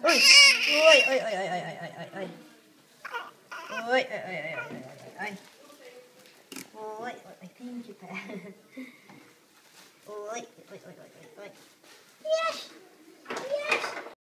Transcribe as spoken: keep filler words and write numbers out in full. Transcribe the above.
Ui, ui, ui, ui, ui, ui, ui, ui, ui. Ui, ui, ui, ui, ui, ui, ui. Ui, ui, thank you, Pat. Ui, ui, ui, ui, ui.